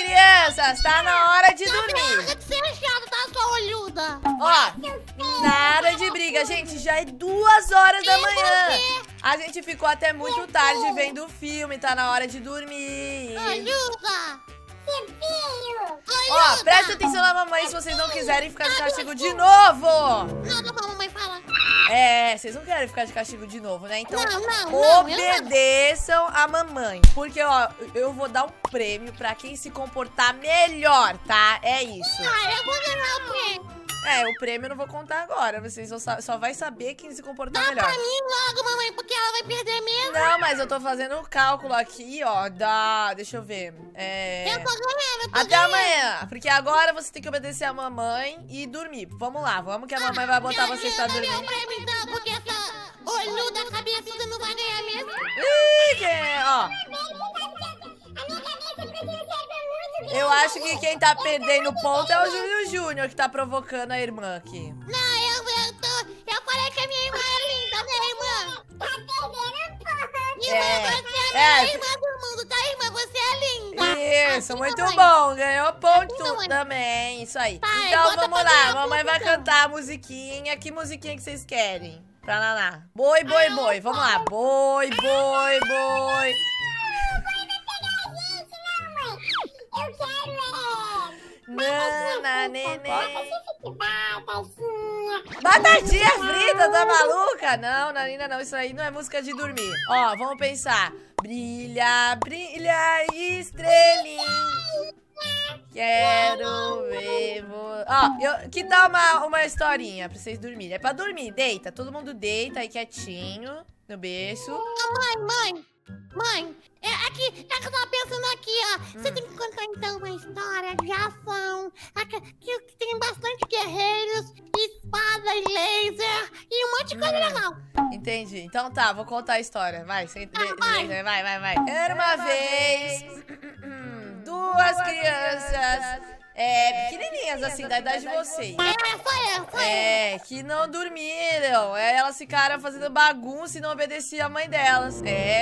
crianças, tá na hora de dormir. Para de ser chata, tá, sua olhuda? Ó, nada de briga, gente. Já é 2 horas da manhã. A gente ficou até muito tarde vendo o filme. Tá na hora de dormir. Olhuda. Ó, presta atenção na mamãe se vocês não quiserem ficar de castigo de novo. Não, a mamãe fala. É, vocês não querem ficar de castigo de novo, né? Então, Não, obedeçam a mamãe. Porque, ó, eu vou dar um prêmio pra quem se comportar melhor, tá? É isso. Eu vou ganhar o prêmio. É, o prêmio eu não vou contar agora. Vocês só vai saber quem se comportar melhor. Dá pra mim logo, mamãe, porque ela vai perder mesmo. Não, mas eu tô fazendo o cálculo aqui, ó. Deixa eu ver. Eu tô ganhando, Até amanhã. Porque agora você tem que obedecer a mamãe e dormir. Vamos lá, vamos que a mamãe vai botar vocês pra dormir. Meu prêmio, então, porque essa olhuda cabeçuda não vai ganhar mesmo. Ó. Eu acho que quem tá perdendo ponto é o Júlio Júnior, que tá provocando a irmã aqui. Não, eu falei que a minha irmã é linda, né, irmã? Tá perdendo ponto. Irmã, você é a melhor irmã do mundo, tá, irmã? Você é linda. Isso, muito bom. Ganhou ponto também, isso aí. Tá, então vamos lá, a mamãe vai cantar a musiquinha. Que musiquinha que vocês querem? Pra Naná. Boi, boi, boi. Vamos lá. Boi, boi, boi. Nana, neném. Batatinha frita, tá maluca? Não, Nanina, não. Isso aí não é música de dormir. Ó, vamos pensar. Brilha, brilha, estrelinha. Quero ver você. Ó, que tal uma historinha pra vocês dormirem? É pra dormir, deita. Todo mundo deita aí quietinho, no berço. Mãe, é que eu tava pensando aqui, ó. Você tem que contar então uma história de ação. Que tem bastante guerreiros, espadas, laser e um monte de coisa legal. Entendi. Então tá, vou contar a história. Vai, vai. Era uma vez 2 crianças pequenininhas, assim, da idade de vocês. Que não dormiram. Elas ficaram fazendo bagunça e não obedeciam a mãe delas.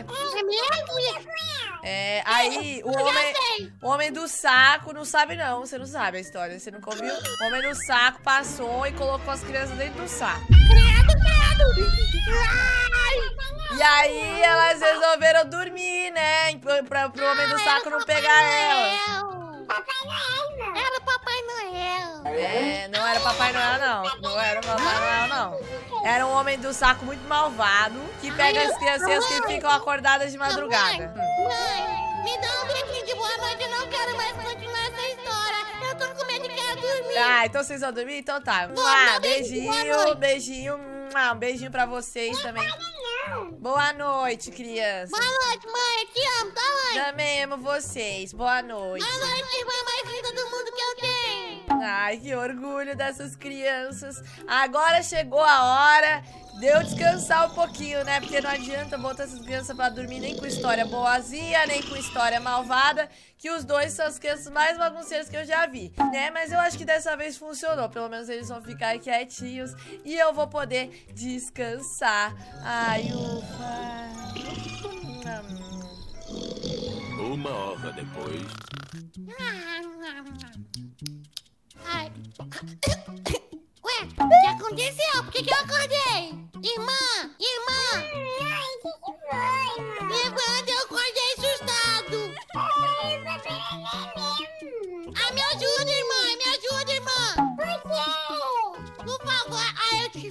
Aí o homem do saco não sabe não. Você não sabe a história, você nunca ouviu? O homem do saco passou e colocou as crianças dentro do saco. E aí elas resolveram dormir, né? Pro homem do saco não pegar elas. Papai Noel, não. Era o Papai Noel. Não era Papai Noel, não. Não era Papai Noel, não. Era um homem do saco muito malvado que pega as criancinhas que ficam acordadas de madrugada. Mãe, me dá um beijinho de boa noite. Eu não quero mais continuar essa história. Eu tô com medo de quero dormir. Então vocês vão dormir? Então tá. Beijinho. Um beijinho pra vocês também. Boa noite, criança. Boa noite, mãe. Eu te amo, tá, mãe? Também amo vocês. Boa noite. Boa noite, irmã mais linda do mundo que eu tenho. Ai, que orgulho dessas crianças. Agora chegou a hora de eu descansar um pouquinho, né? Porque não adianta botar essas crianças pra dormir nem com história boazinha, nem com história malvada, que os dois são as crianças mais bagunceiras que eu já vi, né? Mas eu acho que dessa vez funcionou. Pelo menos eles vão ficar quietinhos e eu vou poder descansar. Ai, ufa. 1 hora depois. Ai. Ué, o que aconteceu? Por que eu acordei? Irmã! Ai, o que foi, mano? Levanta, eu acordei assustado. Me ajuda, irmã! Por quê? Por favor, eu te...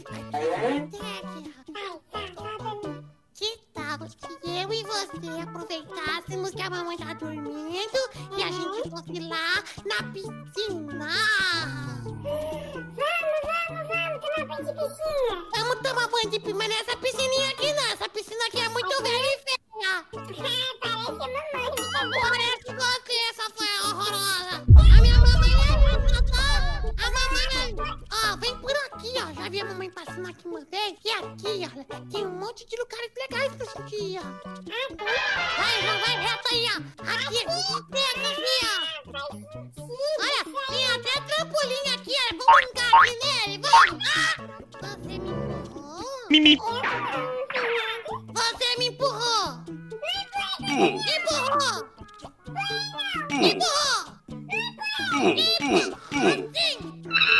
Que tal se eu e você aproveitássemos que a mamãe tá dormindo e a gente fosse lá na piscina? Vamos tomar banho de piscina. Vamos tomar banho de piscina, mas nessa piscininha aqui não. Essa piscina aqui é muito velha e feia. Parece a mamãe. Parece você, essa foi horrorosa. A minha mamãe é linda, tá? A mamãe é... vem por aqui, ó. Já vi a mamãe passando aqui uma vez. E aqui, ó, tem um monte de lugares legais pra assistir, ó. Vai reto aí, ó. Aqui, pega aqui, ó. Olha, tem até trampolim aqui, ó. Vamos brincar aqui nele, vamos. Você me empurrou? Mimi. Você me empurrou. Me empurrou. Me empurrou. Sim.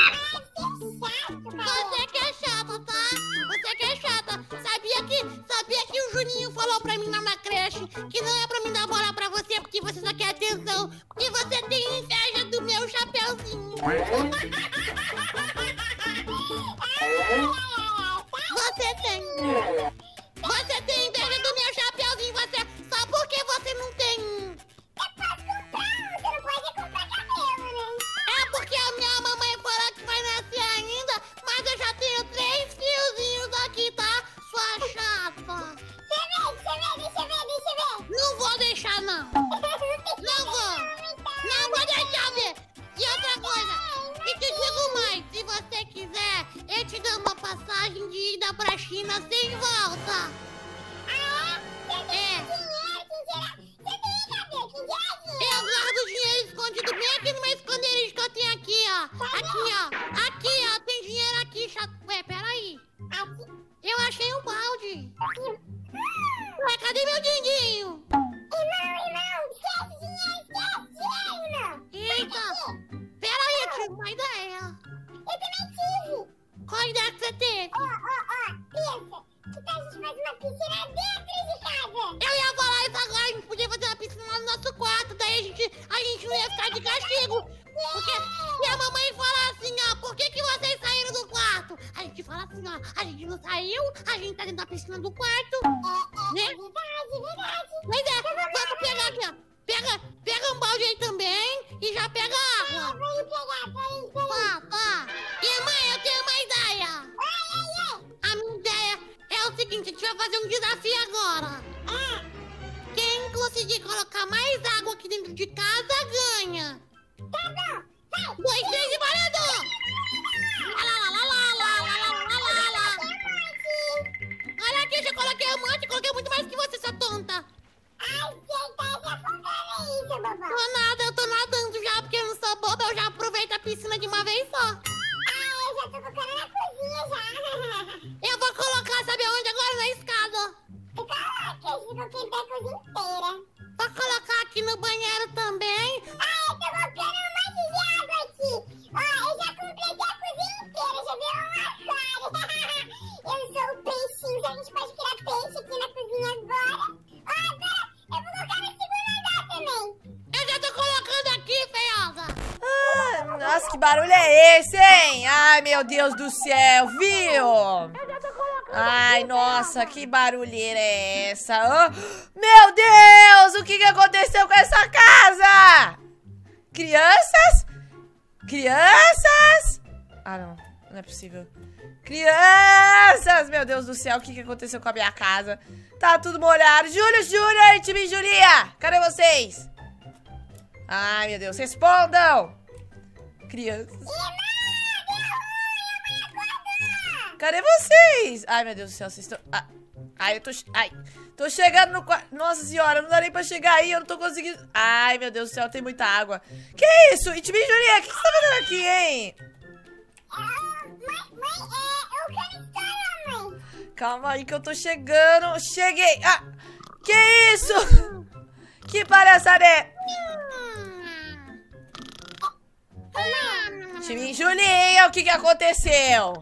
Você que é chata, tá? Você que é chata. Sabia que o Juninho falou pra mim lá na creche que não é pra mim dar bola pra você porque você só quer atenção. Porque você tem inveja do meu chapeuzinho. Você tem inveja do meu chapeuzinho, só porque você não tem. Você não pode comprar cabelo, né? É porque a minha mamãe falou que vai nascer ainda, mas eu já tenho 3 fiozinhos aqui, tá? Sua chata. Deixa eu ver. Não vou deixar, não. Não vou deixar ver. E outra coisa, e te digo mais, se você quiser, eu te dou uma passagem de ida pra China sem volta. Eu guardo dinheiro escondido bem aqui no meu esconderijo que eu tenho aqui, ó. Aqui, ó. Tem dinheiro aqui, chato. Ué, peraí. Eu achei um balde. Ué, cadê meu dinheirinho? Irmão, esquece dinheiro, irmão. Eita. Peraí, eu tive uma ideia. Eu também tive. Qual ideia que você teve? Pensa. Que tal a gente fazer uma piscina dentro de casa? Eu ia falar isso agora, a gente podia fazer uma piscina lá no nosso quarto, daí a gente não ia ficar de castigo. Porque se a mamãe falar assim, ó, por que vocês saíram do quarto? A gente fala assim, ó, a gente não saiu, a gente tá dentro da piscina do quarto. Né? Verdade. Mas vamos pegar aqui, ó. Pega um balde aí também e já pega água. Vou pegar. Tá. E mãe, eu tenho uma ideia. A minha ideia é o seguinte, a gente vai fazer um desafio agora. Quem conseguir colocar mais água aqui dentro de casa, ganha. Tá bom. Vai. 2, 3 e valendo! Olha aqui, já coloquei um monte, coloquei muito mais que você, sua tonta. Ai, você tá se afundando isso, bobão. Eu tô nadando já, porque eu não sou boba, eu já aproveito a piscina de uma vez só. Eu já tô colocando na cozinha já. Eu vou colocar, sabe aonde agora? Na escada. Coloca, eu vou quebrar a cozinha inteira. Vou colocar aqui no banheiro também. Eu tô colocando um monte de água aqui. Eu já completei a cozinha inteira, já virou um aquário. Eu sou o peixinho, a gente pode criar peixe aqui na cozinha agora. Agora eu vou colocar no segundo andar também. Eu já tô colocando aqui, feiosa. Nossa, que barulho é esse, hein? Ai, meu Deus do céu, viu? Ai, nossa, que barulheira é essa? Meu Deus, o que aconteceu com essa casa? Crianças? Ah, não é possível. Crianças, meu Deus do céu, o que aconteceu com a minha casa? Tá tudo molhado. Júnior e time Julia, cadê vocês? Ai, meu Deus, respondam. Crianças. Cadê vocês? Ai, meu Deus do céu, vocês estão... Ai, eu tô... Ai, tô chegando no quarto... Nossa senhora, não dá nem pra chegar aí, eu não tô conseguindo... Ai, meu Deus do céu, tem muita água. Que isso? Itimi Julia, o que você tá fazendo aqui, hein? Mãe. Calma aí que eu tô chegando. Cheguei. Que isso? Que palhaçada é? Itimi Julia, o que aconteceu?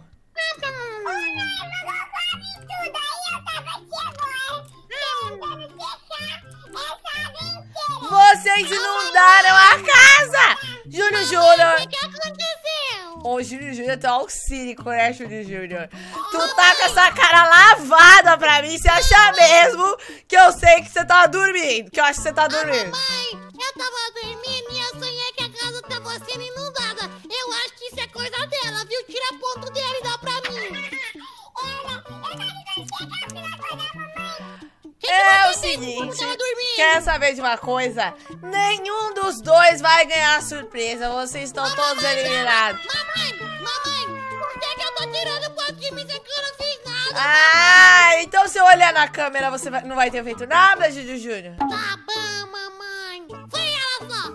Vocês inundaram a casa! Júnior! O que aconteceu? Ô, Júnior, tu é um cínico, né, Júnior? Tu tá com essa cara lavada pra mim, você acha mesmo que eu sei que você tá dormindo? Que eu acho que você tá dormindo. Mãe, eu tava dormindo e eu sonhei que a casa tava sendo inundada. Eu acho que isso é coisa dela, viu? Tira ponto dele e dá pra mim. É o seguinte, quer saber de uma coisa? Nenhum dos dois vai ganhar surpresa, vocês estão todos eliminados. Mamãe, por que eu tô tirando ponto de mim se eu não fiz nada? Então se eu olhar na câmera você não vai ter feito nada, Júnior? Tá bom, mamãe. Foi ela só.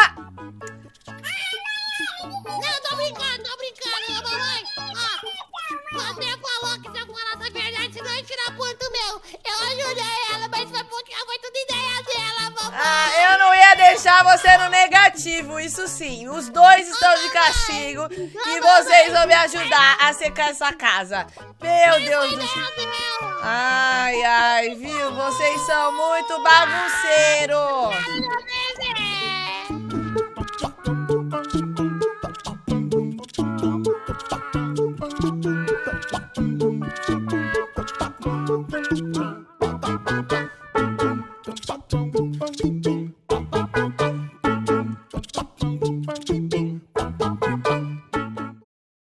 Não, tô brincando, mamãe. Você falou que se eu falasse a verdade, você não ia tirar ponto meu. Eu ajudei ela, mas foi porque foi tudo ideia dela, mamãe. Eu não ia deixar você no negativo. castigo, isso sim. Os dois estão de castigo e vocês vão me ajudar a secar essa casa. Meu Deus do céu. Ai, ai, viu? Vocês são muito bagunceiros.